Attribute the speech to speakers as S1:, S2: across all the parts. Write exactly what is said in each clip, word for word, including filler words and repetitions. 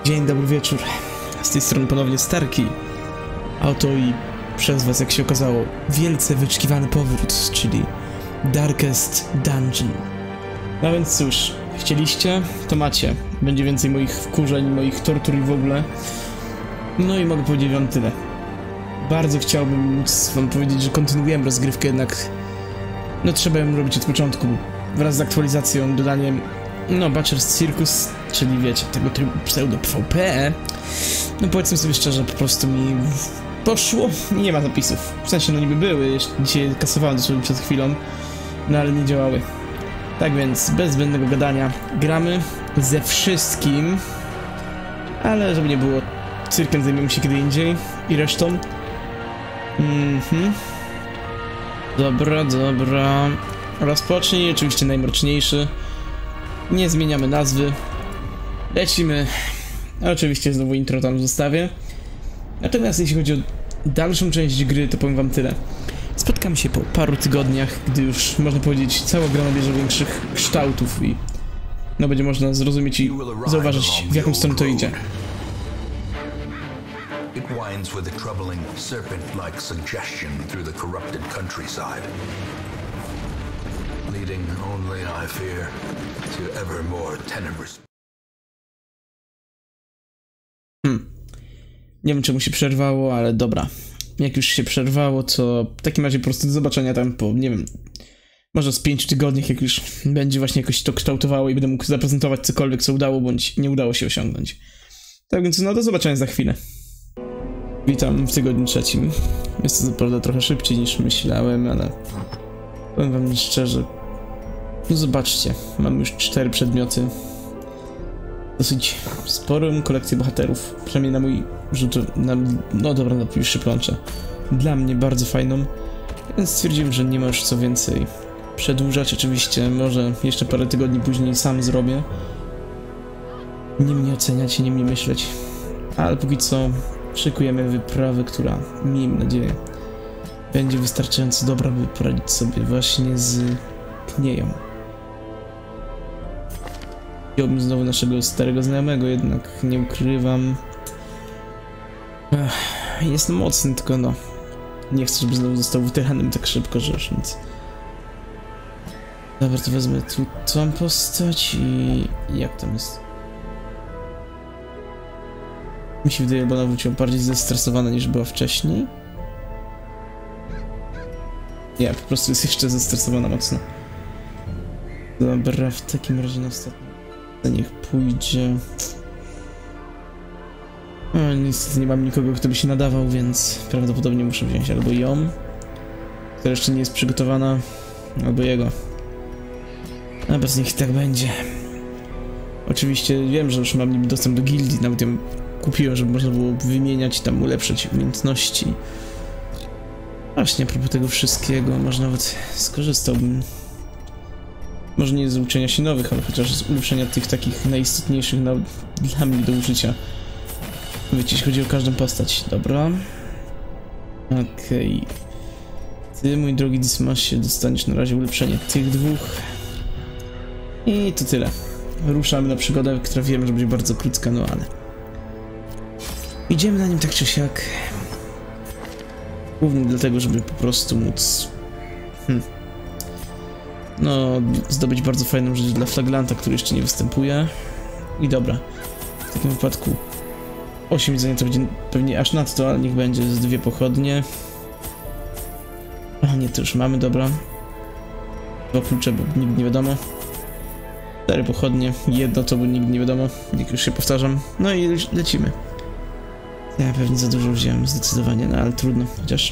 S1: Dzień dobry wieczór. Z tej strony ponownie Starki. A oto i przez was, jak się okazało, wielce wyczekiwany powrót, czyli Darkest Dungeon. No więc cóż, chcieliście, to macie. Będzie więcej moich wkurzeń, moich tortur i w ogóle. No i mogę powiedzieć wam tyle. Bardzo chciałbym móc wam powiedzieć, że kontynuujemy rozgrywkę, jednak no trzeba ją robić od początku. Wraz z aktualizacją, dodaniem no Butcher's Circus, czyli wiecie, tego trybu pseudo-PvP. No powiedzmy sobie szczerze, po prostu mi poszło i nie ma zapisów. W sensie no niby były, jeszcze dzisiaj kasowałem dosłownie przed chwilą, no ale nie działały. Tak więc, bez zbędnego gadania, gramy ze wszystkim, ale żeby nie było, cyrkiem zajmiemy się kiedy indziej i resztą. Mhm. Dobra, dobra. Rozpocznij, oczywiście najmroczniejszy. Nie zmieniamy nazwy. Lecimy. Oczywiście znowu intro tam zostawię. Natomiast jeśli chodzi o dalszą część gry, to powiem wam tyle. Spotkamy się po paru tygodniach, gdy już, można powiedzieć, cała gra nabierze większych kształtów i no będzie można zrozumieć i zauważyć, w jaką stronę to idzie.
S2: It winds with a troubling serpent-like suggestion through the corrupted countryside, leading only, I fear, to ever more tenebrous.
S1: Hmm. Nie wiem, czemu się przerwało, ale dobra. Jak już się przerwało, to w takim razie po prostu do zobaczenia tam po, nie wiem, może z pięciu tygodniach, jak już będzie właśnie jakoś to kształtowało i będę mógł zaprezentować cokolwiek, co udało, bądź nie udało się osiągnąć. Tak więc no, do zobaczenia za chwilę. Witam w tygodniu trzecim. Jest to co prawda trochę szybciej niż myślałem, ale powiem wam szczerze. No zobaczcie, mam już cztery przedmioty. Dosyć sporą kolekcję bohaterów. Przynajmniej na mój rzut, na, no dobra, na już plącze. Dla mnie bardzo fajną. Więc stwierdziłem, że nie ma już co więcej przedłużać. Oczywiście może jeszcze parę tygodni później sam zrobię. Nie mnie oceniać i nie mnie myśleć. Ale póki co szykujemy wyprawę, która, miejmy nadzieję, będzie wystarczająco dobra, by poradzić sobie właśnie z Knieją. Wziąłbym znowu naszego starego znajomego, jednak nie ukrywam. Ech, jest mocny, tylko no nie chcę, żeby znowu został wytychanym tak szybko, że już nic. Dobra, to wezmę tu tą postać i jak tam jest? Mi się wydaje, bo ona wróciła bardziej zestresowana niż była wcześniej. Nie, po prostu jest jeszcze zestresowana mocno. Dobra, w takim razie na ostatni. Niech pójdzie. No, niestety nie mam nikogo, kto by się nadawał, więc prawdopodobnie muszę wziąć albo ją, która jeszcze nie jest przygotowana, albo jego. A bez nich tak będzie. Oczywiście wiem, że już mam niby dostęp do gildii, nawet ją kupiłem, żeby można było wymieniać, tam ulepszać umiejętności. Właśnie, a propos tego wszystkiego, może nawet skorzystałbym. Może nie z uczenia się nowych, ale chociaż z ulepszenia tych takich najistotniejszych na, dla mnie do użycia. Wiecie, jeśli chodzi o każdą postać. Dobra. Okej. Okay. Ty, mój drogi Dismasie, dostaniesz na razie ulepszenie tych dwóch. I to tyle. Ruszamy na przygodę, która wiem, że będzie bardzo krótka, no ale idziemy na nim tak czy siak. Głównie dlatego, żeby po prostu móc hm. no, zdobyć bardzo fajną rzecz dla Flaglanta, który jeszcze nie występuje. I dobra, w takim wypadku osiem jedzenia to będzie pewnie aż nadto, ale niech będzie z dwie pochodnie. A nie, to już mamy, dobra. Dwa klucze, bo nigdy nie wiadomo. Cztery pochodnie, jedno to, bo nigdy nie wiadomo, jak już się powtarzam. No i lecimy. Ja pewnie za dużo wziąłem, zdecydowanie, no ale trudno, chociaż...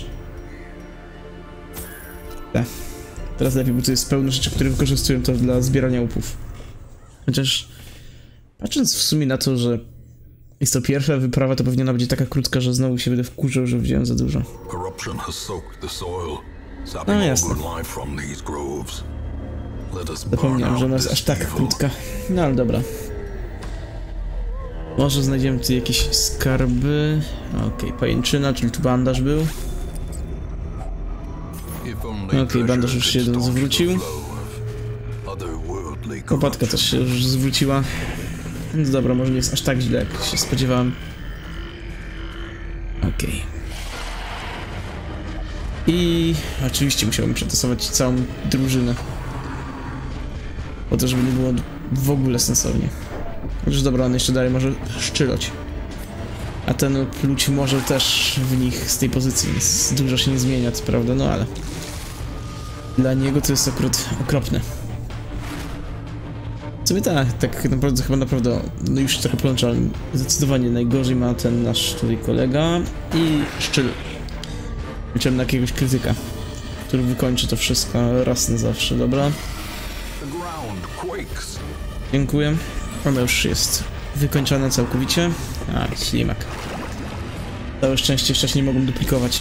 S1: Tak. Teraz lepiej, bo to jest pełno rzeczy, które wykorzystują to dla zbierania łupów. Chociaż... Patrząc w sumie na to, że jest to pierwsza wyprawa, to pewnie ona będzie taka krótka, że znowu się będę wkurzał, że wziąłem za dużo. No jasne. Zapomniałem, że ona jest aż tak krótka. No ale dobra. Może znajdziemy tu jakieś skarby. Okej, okay, pajęczyna, czyli tu bandaż był. Okej, okay, bandaż już się zwrócił. Kopatka też się już zwróciła. Więc dobra, może nie jest aż tak źle, jak się spodziewałem. Okej. Okay. I oczywiście musiałbym przetestować całą drużynę. Po to, żeby nie było w ogóle sensownie. Chociaż dobra, on jeszcze dalej może szczylać. A ten pluć może też w nich z tej pozycji, więc dużo się nie zmienia, co prawda, no ale... Dla niego to jest akurat okropne. W sumie tak, tak naprawdę chyba naprawdę, no już trochę plączałem. Zdecydowanie najgorzej ma ten nasz tutaj kolega i szczyl. Liczyłem na jakiegoś krytyka, który wykończy to wszystko raz na zawsze, dobra? Dziękuję. Ona już jest wykończona całkowicie. A, ślimak. Całe szczęście wcześniej mogą duplikować.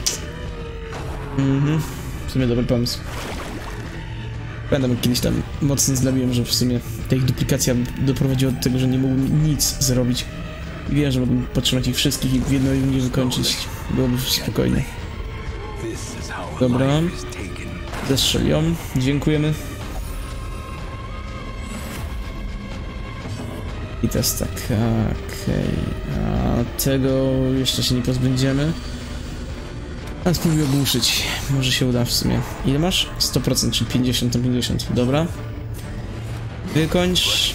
S1: Mhm. W sumie dobry pomysł. Pamiętam, jak kiedyś tam mocno zlabiłem, że w sumie ta ich duplikacja doprowadziła do tego, że nie mógłbym nic zrobić. I wiem, że mógłbym potrzymać ich wszystkich i w jednej rundzie wykończyć. Byłoby spokojnie. Dobra. Zestrzeli ją. Dziękujemy. I teraz tak, okej. Okay. A tego jeszcze się nie pozbędziemy. A spróbuję ogłuszyć. Może się uda w sumie. Ile masz? sto procent, czyli pięćdziesiąt na pięćdziesiąt. Dobra. Wykończ.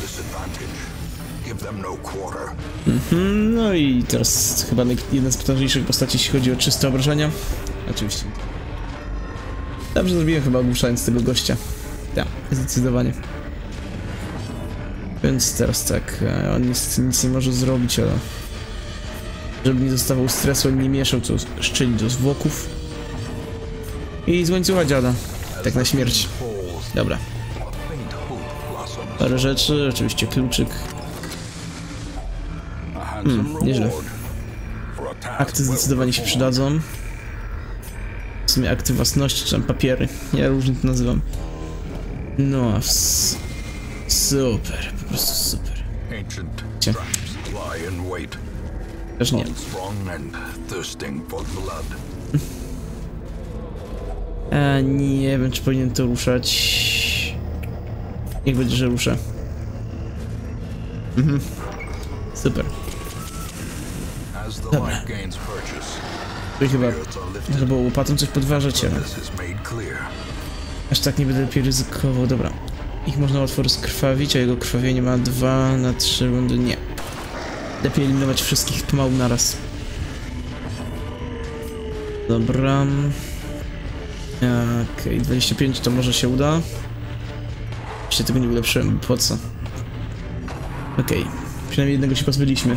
S1: Mhm, no i teraz chyba jedna z potężniejszych postaci, jeśli chodzi o czyste obrażenia. Oczywiście. Dobrze zrobiłem chyba ogłuszając tego gościa. Tak, zdecydowanie. Więc teraz tak, on nic, nic nie może zrobić, ale... Żeby nie dostawał stresu, ani nie mieszał, co szczyli do zwłoków. I z łańcucha dziada. Tak na śmierć. Dobra. Parę rzeczy, oczywiście kluczyk. Hmm, nieźle. Akty zdecydowanie się przydadzą. W sumie akty własności, czy tam papiery. Ja różnie to nazywam. No, super, po prostu super. Cie. Też nie. A nie wiem, czy powinien to ruszać. Niech będzie, że ruszę. Mhm. Super. Dobra. Tu chyba trzeba było łopatą coś podważać, ale... Aż tak nie będę lepiej ryzykował. Dobra. Ich można łatwo rozkrwawić, a jego krwawienie ma dwa na trzy rundy. Nie. Lepiej eliminować wszystkich pomału naraz. Dobra. Okej, okay, dwadzieścia pięć to może się uda. Jeszcze tego nie ulepszyłem, po co? Okej, okay. Przynajmniej jednego się pozbyliśmy.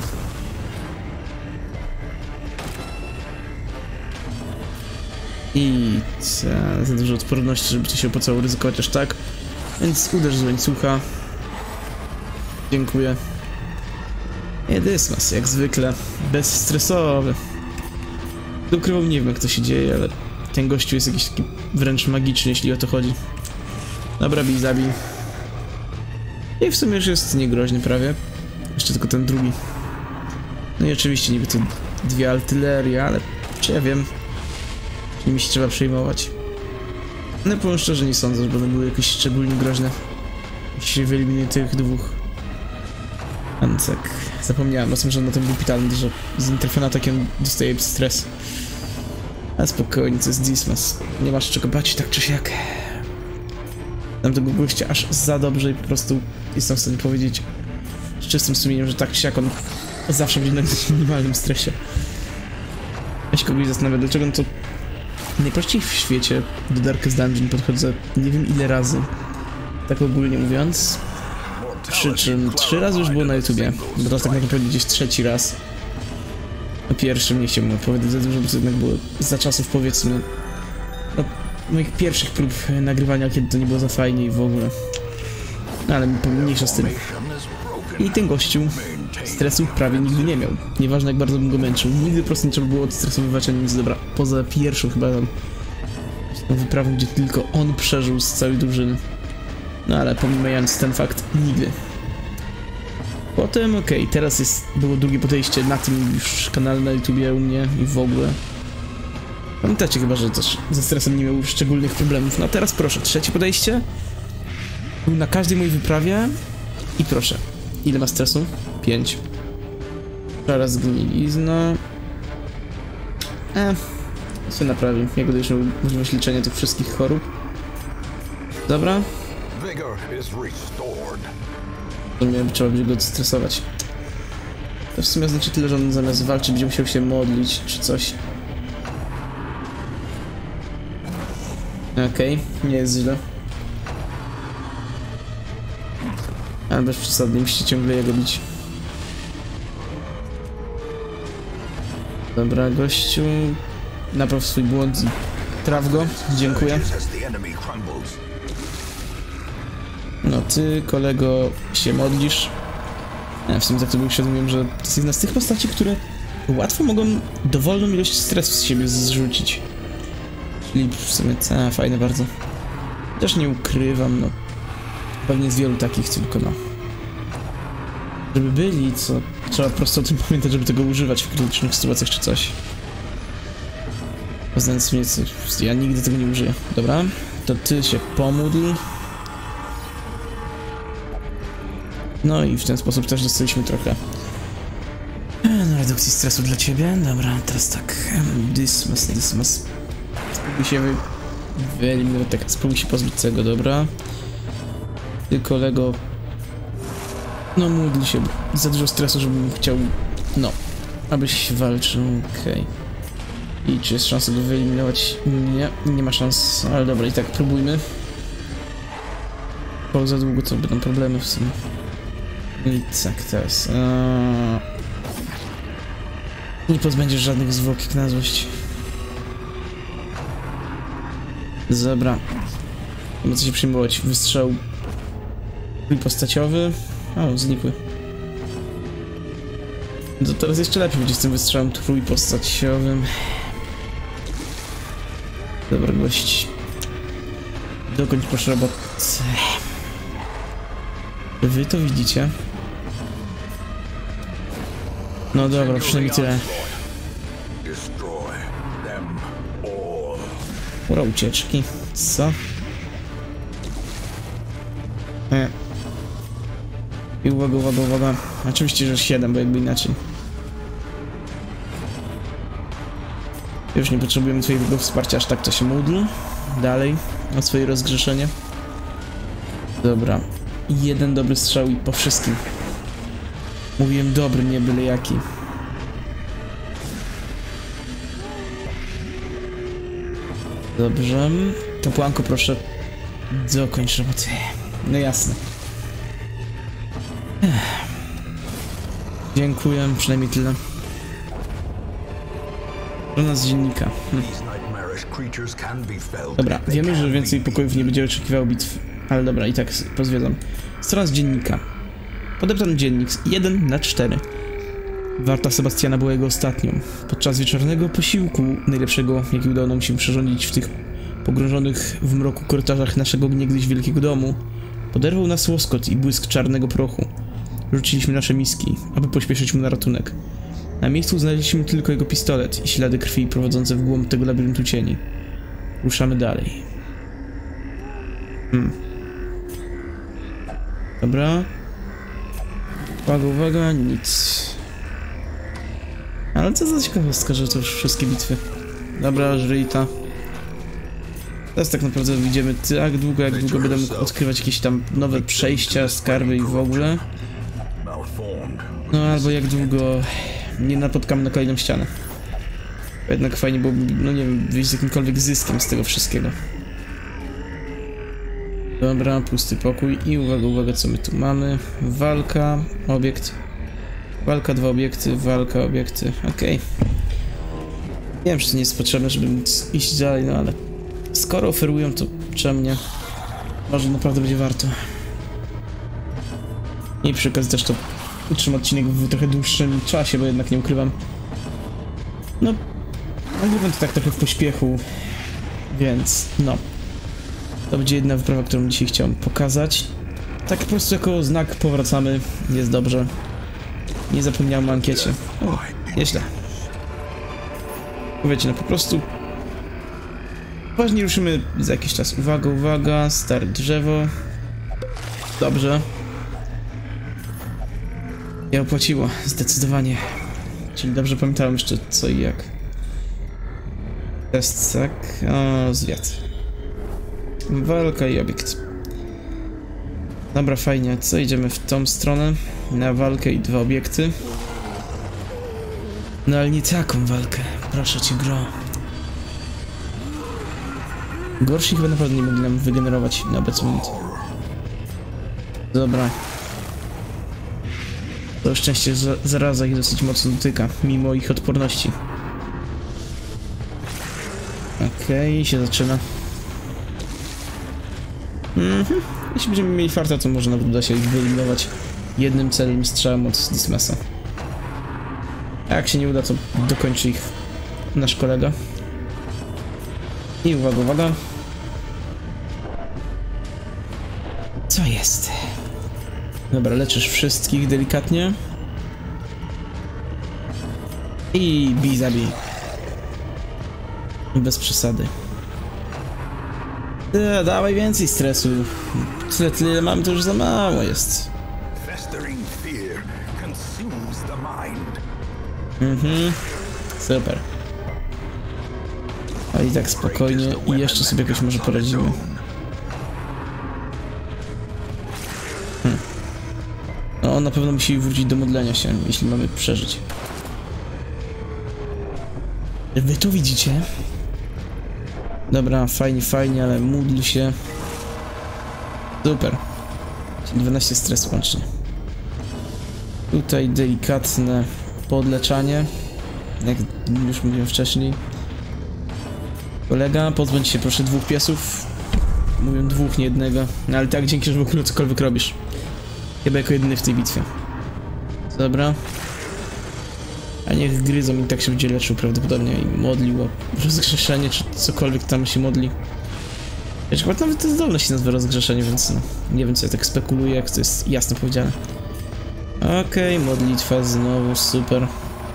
S1: I za, za dużo odporności, żeby to się opłacało ryzykować aż tak. Więc uderz z łańcucha. Dziękuję. Dysmas, jak zwykle, bezstresowy. Ukrywał, nie wiem, jak to się dzieje, ale ten gościu jest jakiś taki wręcz magiczny, jeśli o to chodzi. Dobra, bij, zabij. I w sumie już jest niegroźny prawie. Jeszcze tylko ten drugi. No i oczywiście niby to dwie artylerie, ale czy ja wiem, czy nimi się trzeba przejmować. No powiem szczerze, nie sądzę, żeby one były jakieś szczególnie groźne. Jeśli się wyeliminuje tych dwóch. Więc tak, zapomniałem o tym, że na tym głupi talent, że z interfona takiem dostaje stres. A spokojnie, to jest Dismas. Nie masz czego bać, tak czy siak. Znam tego gościa aż za dobrze i po prostu jestem w stanie powiedzieć z czystym sumieniem, że tak czy siak on zawsze będzie na minimalnym stresie. Ja się kogoś zastanawia, dlaczego no to najprościej w świecie do Darkest Dungeon podchodzę nie wiem ile razy. Tak ogólnie mówiąc. Przy czym trzy razy już było na YouTubie, bo teraz tak naprawdę gdzieś trzeci raz. O pierwszym nie chciałbym opowiadać za dużo, bo to jednak było za czasów, powiedzmy, no, moich pierwszych prób nagrywania, kiedy to nie było za fajnie i w ogóle. No, ale mniejsza z tym. I ten gościu stresu prawie nigdy nie miał. Nieważne jak bardzo bym go męczył. Nigdy po prostu nie trzeba było odstresowywać ani nic. Dobra, poza pierwszą chyba tą wyprawą, gdzie tylko on przeżył z całej drużyny. No ale pomijając ten fakt, nigdy. Potem, okej, okay, teraz jest, było drugie podejście na tym już kanale na YouTubie u mnie i w ogóle. Pamiętacie chyba, że też ze stresem nie miał szczególnych problemów. No a teraz proszę, trzecie podejście. Był na każdej mojej wyprawie i proszę. Ile ma stresu? pięć. Szara zgnilizna. E, się naprawi. Jak będę już miał możliwość liczenia tych wszystkich chorób. Dobra. Rozumiem, trzeba będzie go odstresować. To w sumie znaczy tyle, że on zamiast walczyć będzie musiał się modlić, czy coś. Okej, okay, nie jest źle. Ale bez przesady, musicie ciągle jego bić. Dobra, gościu. Napraw swój błąd. Traf go, dziękuję. No ty, kolego, się modlisz. Ja w sumie tak to był świadomiem, że to jest jedna z tych postaci, które łatwo mogą dowolną ilość stresu z siebie zrzucić. Czyli w sumie, ca, fajne bardzo. Też nie ukrywam, no. Pewnie z wielu takich, tylko no. Żeby byli, co trzeba po prostu o tym pamiętać, żeby tego używać w krytycznych sytuacjach czy coś. Znając mnie, ja nigdy tego nie użyję. Dobra, to ty się pomódl. No i w ten sposób też dostaliśmy trochę no, redukcji stresu dla ciebie. Dobra, teraz tak. Dysmas, dysmas. Spróbuj się wy... wyeliminować, tak, spróbuj się pozbyć tego, dobra. Ty, kolego. No, módl się. Za dużo stresu, żebym chciał. No, abyś walczył, okej. Okay. I czy jest szansa go wyeliminować? Nie, nie ma szans, ale dobra, i tak próbujmy. Bo za długo to będą problemy w sumie. I tak, teraz. Eee... Nie pozbędziesz żadnych zwłok na złość. Dobra. Nie ma co się przyjmować. Wystrzał trójpostaciowy. O, znikły. To teraz jeszcze lepiej będzie z tym wystrzałem trójpostaciowym. Dobra, gość. Dokończ proszę robotę. Wy to widzicie? No dobra, przynajmniej tyle. Ura, ucieczki. Co? E. I uwaga, uwaga, uwaga. Oczywiście, że siedem, bo jakby inaczej. Już nie potrzebujemy twojego wsparcia, aż tak to się módl. Dalej, o swoje rozgrzeszenie. Dobra. Jeden dobry strzał i po wszystkim. Mówiłem dobry, nie byle jaki. Dobrze. Kapłanko, proszę. Dokończ roboty. No jasne. Ech. Dziękuję, przynajmniej tyle. Żona z dziennika. Hm. Dobra, wiemy, że więcej pokojów nie będzie oczekiwało bitw. Ale dobra, i tak pozwiedzam. Strona z dziennika. Podeptany dziennik jeden na cztery. Warta Sebastiana była jego ostatnią. Podczas wieczornego posiłku, najlepszego, jaki udało nam się przyrządzić w tych pogrążonych w mroku korytarzach naszego niegdyś wielkiego domu, poderwał nas łoskot i błysk czarnego prochu. Rzuciliśmy nasze miski, aby pośpieszyć mu na ratunek. Na miejscu znaleźliśmy tylko jego pistolet i ślady krwi prowadzące w głąb tego labiryntu cieni. Ruszamy dalej. Hmm. Dobra. Uwaga, uwaga, nic. Ale co za ciekawostka, że to już wszystkie bitwy. Dobra, Żryjta. Teraz tak naprawdę widzimy tak długo, jak długo będę mógł odkrywać jakieś tam nowe przejścia, skarby i w ogóle. No albo jak długo nie napotkamy na kolejną ścianę. Jednak fajnie byłoby, no nie wiem, wyjść z jakimkolwiek zyskiem z tego wszystkiego. Dobra, pusty pokój i uwaga, uwaga, co my tu mamy. Walka, obiekt. Walka, dwa obiekty, walka, obiekty, okej. Okay. Nie wiem, czy to nie jest potrzebne, żeby móc iść dalej, no ale skoro oferują, to czemu nie? Może naprawdę będzie warto. I przy okazji też to utrzymam odcinek w trochę dłuższym czasie, bo jednak nie ukrywam. No, nagrywam to tak trochę w pośpiechu, więc no. To będzie jedna wyprawa, którą dzisiaj chciałem pokazać. Tak po prostu jako znak powracamy, jest dobrze. Nie zapomniałem o ankiecie. O, nieźle. Wiecie, no po prostu... Ważnie ruszymy za jakiś czas. Uwaga, uwaga, stare drzewo. Dobrze. Nie opłaciło, zdecydowanie. Czyli dobrze pamiętałem jeszcze co i jak. Test, tak? O, zwiat. Walka i obiekt. Dobra, fajnie. Co, idziemy w tą stronę? Na walkę i dwa obiekty. No ale nie taką walkę. Proszę cię, gro. Gorsi chyba naprawdę nie mogli nam wygenerować na obecny moment. Dobra. To szczęście, że zaraza ich dosyć mocno dotyka, mimo ich odporności. Okej, okay, się zaczyna. Mhm. Jeśli będziemy mieli farta, to może nawet uda się ich wyeliminować jednym celnym strzałem od Dismesa. A jak się nie uda, to dokończy ich nasz kolega. I uwaga, uwaga. Co jest? Dobra, leczysz wszystkich delikatnie. I bij, zabij. Bez przesady. E, dawaj więcej stresu. Tyle, tyle mamy, to już za mało jest. Mhm. Super. A i tak spokojnie i jeszcze sobie jakoś może poradzimy. Hm. No, on na pewno musi wrócić do modlenia się, jeśli mamy przeżyć. Wy tu widzicie? Dobra, fajnie, fajnie, ale módl się. Super. dwanaście stresu łącznie. Tutaj delikatne podleczanie. Jak już mówiłem wcześniej. Kolega, pozbądź się proszę dwóch piesów. Mówię dwóch, nie jednego. No ale tak, dzięki, że w ogóle cokolwiek robisz. Chyba jako jedyny w tej bitwie. Dobra. A niech gryzą i tak się będzie leczył prawdopodobnie i modlił o rozgrzeszenie, czy cokolwiek tam się modli. Wiesz, chyba nawet to zdolność się nazywa rozgrzeszenie, więc no, nie wiem co ja tak spekuluję, jak to jest jasno powiedziane. Okej, okay, modlitwa znowu, super.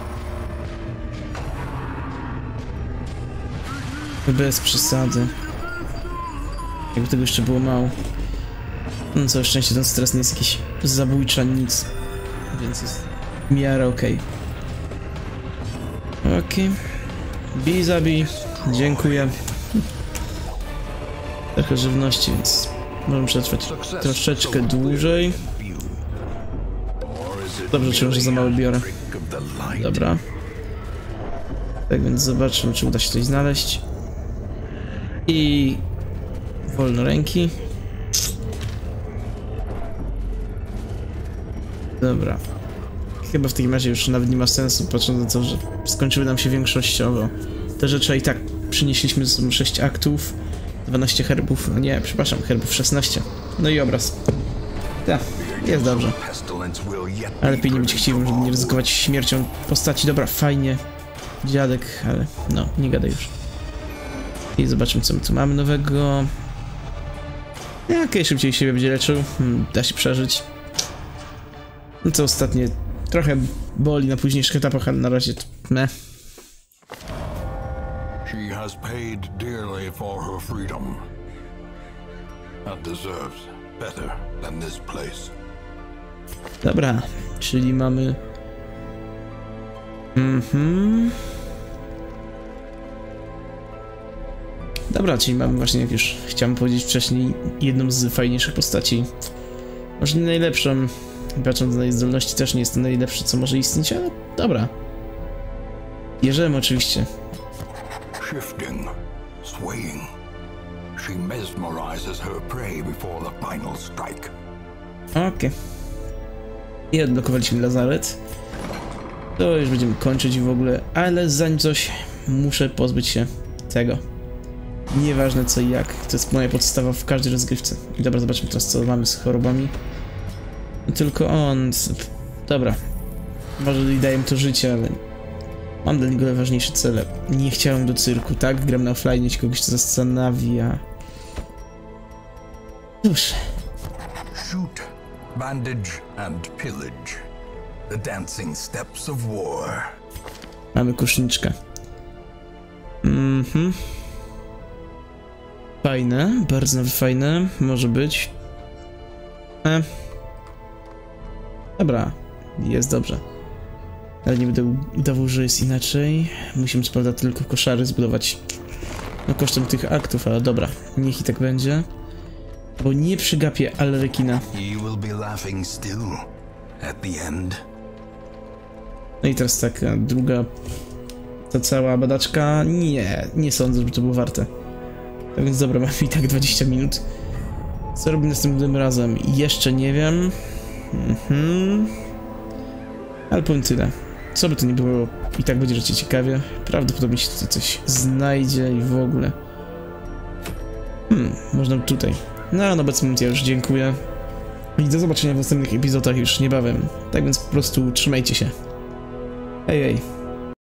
S1: Bez przesady. Jakby tego jeszcze było mało. No całe szczęście ten stres nie jest jakiś zabójczy, nic. Więc jest w miarę okej. Okay. Okej. Okay. Bij, zabij. Dziękuję. Trochę żywności, więc możemy przetrwać troszeczkę dłużej. Dobrze, czuję, że za mało biorę. Dobra. Tak więc zobaczymy, czy uda się coś znaleźć. I wolno ręki. Dobra. Chyba w takim razie już nawet nie ma sensu, patrząc na to, że skończyły nam się większościowo te rzeczy, a i tak przynieśliśmy ze sobą sześć aktów, dwanaście herbów, no nie, przepraszam, herbów szesnaście. No i obraz. Tak, jest dobrze. Ale lepiej nie być chciwym, żeby nie ryzykować śmiercią postaci. Dobra, fajnie. Dziadek, ale no, nie gadaj już. I zobaczymy, co my tu mamy nowego. Okej, okay, szybciej siebie będzie leczył. Hmm, da się przeżyć. No to ostatnie trochę boli na późniejszych etapach, ale na razie to meh.
S2: She has paid dearly for her freedom and deserves better than this place.
S1: Dobra, czyli mamy... Mhm. Dobra, czyli mamy właśnie, jak już chciałem powiedzieć wcześniej, jedną z fajniejszych postaci. Może nie najlepszą, patrząc na jej zdolności też nie jest to najlepsze, co może istnieć, ale dobra. Bierzemy oczywiście.
S2: Shifting, swaying. She mesmerizes her prey before the final strike.
S1: Okej. Okay. I odblokowaliśmy lazaret. To już będziemy kończyć w ogóle, ale zanim coś, muszę pozbyć się tego. Nieważne co i jak, to jest moja podstawa w każdej rozgrywce. I dobra, zobaczmy teraz co mamy z chorobami. Tylko on... Dobra. Może daje mi to życie, ale... Mam dla niego najważniejsze cele. Nie chciałem do cyrku, tak? Gram na offline, jeśli kogoś to zastanawia. Cóż.
S2: Shoot, bandage and pillage. The dancing steps of war.
S1: Mamy kuszniczkę. Mhm. Fajne, bardzo fajne, może być. E. Dobra, jest dobrze. Ale nie będę udawał, że jest inaczej. Musimy co prawda tylko koszary zbudować, no kosztem tych aktów, ale dobra, niech i tak będzie. Bo nie przygapię Alrekina. No i teraz tak, druga, ta cała badaczka, nie, nie sądzę, żeby to było warte. Tak więc dobra, mamy i tak dwadzieścia minut. Co robię następnym razem? Jeszcze nie wiem. Mhm. Ale powiem tyle. Co by to nie było, i tak będzie rzeczywiście ciekawie. Prawdopodobnie się tutaj coś znajdzie i w ogóle. Hmm, można tutaj. No, na obecny moment ja już dziękuję. I do zobaczenia w następnych epizodach już niebawem. Tak więc po prostu trzymajcie się. Hej, hej.